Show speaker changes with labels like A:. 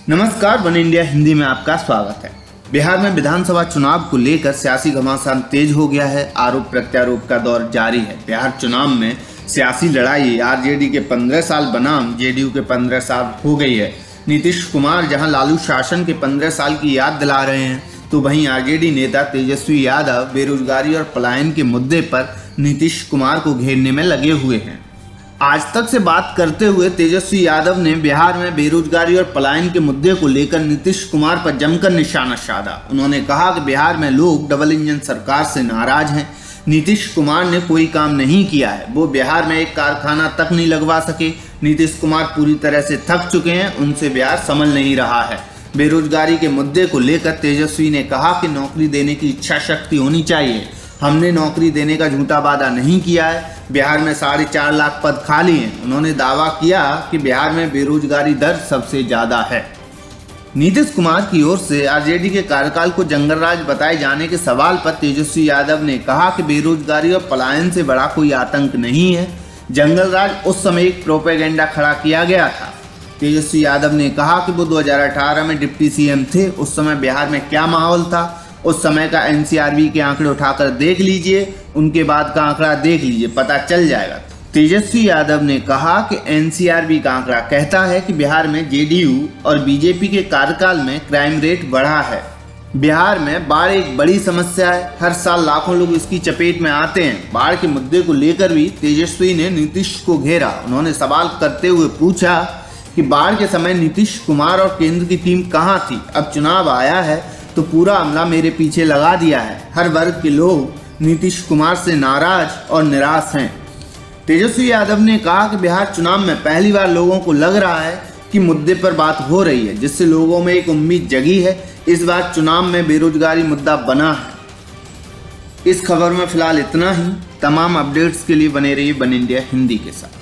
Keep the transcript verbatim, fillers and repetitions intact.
A: नमस्कार, one India Hindi में आपका स्वागत है। बिहार में विधानसभा चुनाव को लेकर सियासी घमासान तेज हो गया है। आरोप प्रत्यारोप का दौर जारी है। बिहार चुनाव में सियासी लड़ाई आरजेडी के पंद्रह साल बनाम जेडीयू के पंद्रह साल हो गई है। नीतीश कुमार जहां लालू शासन के पंद्रह साल की याद दिला रहे हैं, तो वहीं आरजेडी नेता तेजस्वी यादव बेरोजगारी और पलायन के मुद्दे पर नीतीश कुमार को घेरने में लगे हुए हैं। आज तक से बात करते हुए तेजस्वी यादव ने बिहार में बेरोजगारी और पलायन के मुद्दे को लेकर नीतीश कुमार पर जमकर निशाना साधा। उन्होंने कहा कि बिहार में लोग डबल इंजन सरकार से नाराज हैं। नीतीश कुमार ने कोई काम नहीं किया है, वो बिहार में एक कारखाना तक नहीं लगवा सके। नीतीश कुमार पूरी तरह से थक चुके हैं, उनसे बिहार संभल नहीं रहा है। बेरोजगारी के मुद्दे को लेकर तेजस्वी ने कहा कि नौकरी देने की इच्छा शक्ति होनी चाहिए। हमने नौकरी देने का झूठा वादा नहीं किया है। बिहार में साढ़े चार लाख पद खाली हैं। उन्होंने दावा किया कि बिहार में बेरोजगारी दर सबसे ज्यादा है। नीतीश कुमार की ओर से आरजेडी के कार्यकाल को जंगलराज बताए जाने के सवाल पर तेजस्वी यादव ने कहा कि बेरोजगारी और पलायन से बड़ा कोई आतंक नहीं है। जंगलराज उस समय एक प्रोपेगेंडा खड़ा किया गया था। तेजस्वी यादव ने कहा कि वो दो हजार अठारह में डिप्टी सीएम थे। उस समय बिहार में क्या माहौल था, उस समय का एनसीआरबी के आंकड़े उठाकर देख लीजिए, उनके बाद का आंकड़ा देख लीजिए, पता चल जाएगा। तेजस्वी यादव ने कहा कि एनसीआरबी का आंकड़ा कहता है कि बिहार में जेडीयू और बीजेपी के कार्यकाल में क्राइम रेट बढ़ा है। बिहार में बाढ़ एक बड़ी समस्या है। हर साल लाखों लोग इसकी चपेट में आते हैं। बाढ़ के मुद्दे को लेकर भी तेजस्वी ने नीतीश को घेरा। उन्होंने सवाल करते हुए पूछा कि बाढ़ के समय नीतीश कुमार और केंद्र की टीम कहाँ थी। अब चुनाव आया है तो पूरा अमला मेरे पीछे लगा दिया है। हर वर्ग के लोग नीतीश कुमार से नाराज और निराश हैं। तेजस्वी यादव ने कहा कि बिहार चुनाव में पहली बार लोगों को लग रहा है कि मुद्दे पर बात हो रही है, जिससे लोगों में एक उम्मीद जगी है। इस बार चुनाव में बेरोजगारी मुद्दा बना है। इस खबर में फिलहाल इतना ही। तमाम अपडेट्स के लिए बने रहिए वन इंडिया हिंदी के साथ।